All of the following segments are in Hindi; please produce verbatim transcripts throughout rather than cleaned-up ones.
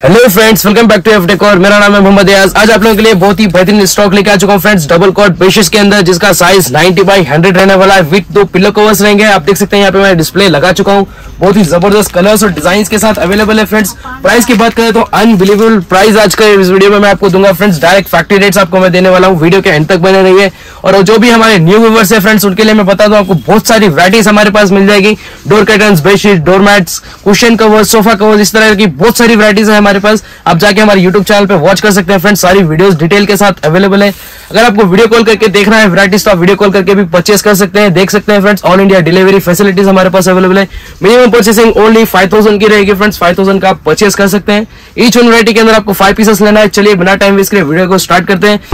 Hello friends, welcome back to F decor. मेरा नाम है मोहम्मद याज। आज आप लोगों के लिए बहुत ही बेहतरीन स्टॉक लेके आ चुका हूं फ्रेंड्स, डबल कॉट बेडशीट्स के अंदर, जिसका साइज नब्बे बाई हंड्रेड रहने वाला है। विथ दो पिलो कवर्स रहेंगे। आप देख सकते हैं यहाँ पे मैं डिस्प्ले लगा चुका हूँ। बहुत ही जबरदस्त कलर्स और डिजाइन के साथ अवेलेबल है फ्रेंड्स। प्राइस की बात करें तो अनबिलीवेबल प्राइस आज का इस वीडियो में मैं आपको दूंगा फ्रेंड्स। डायरेक्ट फैक्ट्री रेट्स आपको मैं देने वाला हूँ। वीडियो के एंड तक बने रहिए। और जो भी हमारे न्यू व्यूअर्स है फ्रेंड्स, उनके लिए मैं बता दूं, आपको बहुत सारी वैरायटीज हमारे पास मिल जाएगी। Door curtains, bedsheet, door mats, cushion cover, sofa cover, इस तरह की बहुत सारी वैरायटीज है हमारे पास। आप जाके हमारे यूट्यूब चैनल पे वॉच कर सकते हैं फ्रेंड्स। सारी वीडियोस डिटेल के साथ अवेलेबल है। अगर आपको वीडियो कॉल करके देखना है वैरायटीज, तो आप वीडियो कॉल करके भी परचेस कर सकते हैं, देख सकते हैं friends. All India delivery facilities हमारे पास अवेलेबल है। Minimum purchasing only five thousand की रहेगी फ्रेंड्स। फाइव थाउजेंड का आप परचेस कर सकते हैं। ईच वन वैरायटी के अंदर आपको फाइव पीसेस लेना है। चलिए बिना टाइम वेस्ट करे वीडियो को स्टार्ट करते हैं।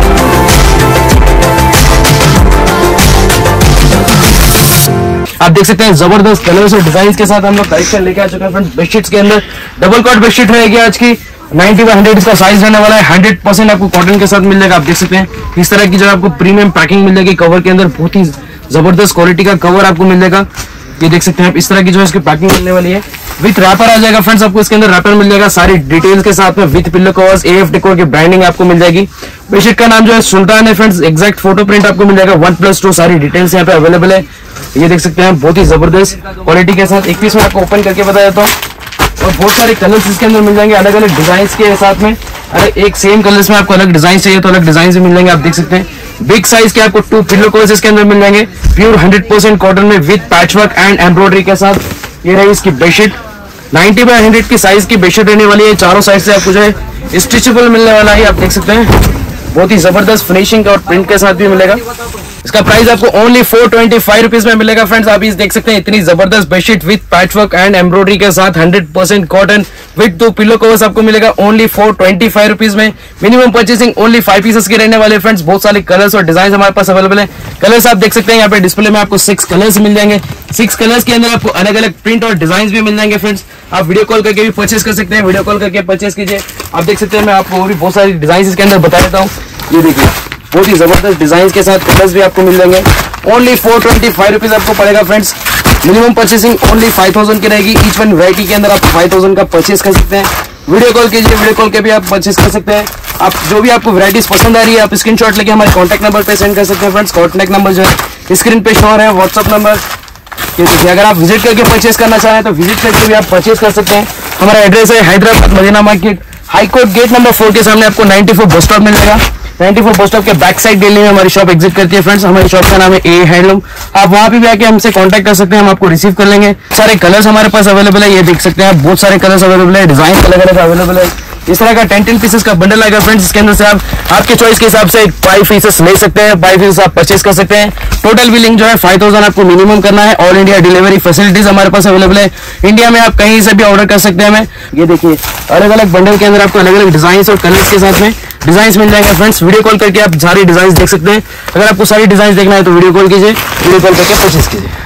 आप देख सकते हैं जबरदस्त कलर्स और डिजाइन के साथ हम लोग कलेक्शन लेके आ चुके हैं फ्रेंड्स। बेडशीट्स के अंदर डबल कॉट बेडशीट रहेगी आज की। नब्बे बाई हंड्रेड इसका साइज रहने वाला है। हंड्रेड परसेंट आपको कॉटन के साथ मिल जाएगा। आप देख सकते हैं इस तरह की जो आपको प्रीमियम पैकिंग मिल जाएगी। कवर के अंदर बहुत ही जबरदस्त क्वालिटी का कवर आपको मिल जाएगा। ये देख सकते हैं आप, इस तरह की जो इसकी पैकिंग मिलने वाली है। विथ रैपर आ जाएगा फ्रेंड्स। आपको इसके अंदर रैपर मिल जाएगा सारी डिटेल्स के साथ में। With pillow covers, AF decor की ब्रांडिंग आपको मिल जाएगी। बेडशीट का नाम जो है सुल्तान है फ्रेंड्स। एक्जैक्ट फोटो प्रिंट आपको मिल जाएगा। वन प्लस टू सारी डिटेल्स यहाँ पे अवेलेबल है। ये देख सकते हैं बहुत ही जबरदस्त क्वालिटी के साथ। एक पीस में आपको ओपन करके बता देता हूँ। और बहुत सारे कलर्स इसके अंदर मिल जाएंगे, अलग अलग डिजाइन के साथ में। अगर एक सेम कलर्स में आपको अलग डिजाइन चाहिए तो अलग डिजाइन से मिल जाएंगे। आप देख सकते हैं बिग साइज के आपको टू पिलो कवर्स इसके अंदर मिल जाएंगे। प्योर हंड्रेड परसेंट कॉटन में विद पैचवर्क एंड एम्ब्रॉयडरी के साथ। ये रही इसकी बेडशीट। नब्बे बाई हंड्रेड की साइज की बेडशीट रहने वाली है। चारों साइड से आपको जो है स्ट्रेचेबल मिलने वाला है। आप देख सकते हैं बहुत ही जबरदस्त फिनिशिंग और प्रिंट के साथ भी मिलेगा। इसका प्राइस आपको only four twenty five rupees में मिलेगा फ्रेंड्स। आप इस देख सकते हैं इतनी जबरदस्त bedsheet with patchwork and embroidery के साथ हंड्रेड परसेंट कॉटन विद दो पिलो कवर्स आपको मिलेगा only four twenty five rupees में। Minimum purchasing only five pieces के रहने वाले फ्रेंड्स। बहुत सारे कलर्स और डिजाइन हमारे पास अवेलेबल है। कलर्स आप देख सकते हैं यहाँ पे डिस्प्ले में आपको सिक्स कलर्स मिल जाएंगे। सिक्स कलर्स के अंदर आपको अलग अलग प्रिंट और डिजाइन भी मिल जाएंगे फ्रेंड्स। आप वीडियो कॉल करके भी परचेस कर सकते हैं। वीडियो कॉल करके परचेस कीजिए। आप देख सकते हैं मैं आपको भी बहुत सारी डिजाइन इसके अंदर बता देता हूँ। ये देखिए बहुत ही जबरदस्त डिजाइन के साथ कलर्स भी आपको मिल जाएंगे। Only four twenty five rupees आपको पड़ेगा friends. Minimum purchasing only five thousand की रहेगी। ईच वन वैरायटी के अंदर आप फाइव थाउजेंड का परचेस कर सकते हैं। वीडियो कॉल कीजिए, वीडियो कॉल के भी आप परचेस कर सकते हैं। आप जो भी आपको वैरायटीज पसंद आ रही है आप स्क्रीनशॉट लेके हमारे कॉन्टैक्ट नंबर पे सेंड कर सकते हैं फ्रेंड्स। कॉन्टैक्ट नंबर जो है स्क्रीन पे शो हो रहा है, व्हाट्सअप नंबर। देखिए अगर आप विजिट करके परचेस करना चाहें तो विजिट करके भी आप परचेस कर सकते हैं। हमारा एड्रेस है Hyderabad Madina market, high court gate number four के सामने आपको नाइन्टी फोर बस स्टॉप मिल जाएगा। नाइन्टी फोर बस स्टॉप के बैक साइड दिल्ली में हमारी शॉप एग्जिट करती है फ्रेंड्स। हमारी शॉप का नाम है ए हैंडलूम। आप वहां पे भी आके हमसे कांटेक्ट कर सकते हैं, हम आपको रिसीव कर लेंगे। सारे कलर्स हमारे पास अवेलेबल है। ये देख सकते हैं आप, बहुत सारे कलर्स अवेलेबल है। डिजाइन अलग अलग अवेलेबल है। इस तरह का टेन टेन पीसेस का बंडल आएगा फ्रेंड्स। इसके अंदर से आप आपके चॉइस के हिसाब से फाइव पीसेस ले सकते हैं। फाइव पीसेस आप परचेस कर सकते हैं। टोटल बिलिंग जो है फाइव थाउजेंड आपको मिनिमम करना है। ऑल इंडिया डिलीवरी फैसिलिटीज हमारे पास अवेलेबल है। इंडिया में आप कहीं से भी ऑर्डर कर सकते हैं हमें। ये देखिए अलग अलग बंडल के अंदर आपको अलग अलग डिजाइन और कलर्स के साथ में डिजाइन मिल जाएंगे फ्रेंड्स। वीडियो कॉल करके आप सारी डिजाइन देख सकते हैं। अगर आपको सारी डिजाइन देखना है तो वीडियो कॉल कीजिए, वीडियो कॉल करके परचेस कीजिए।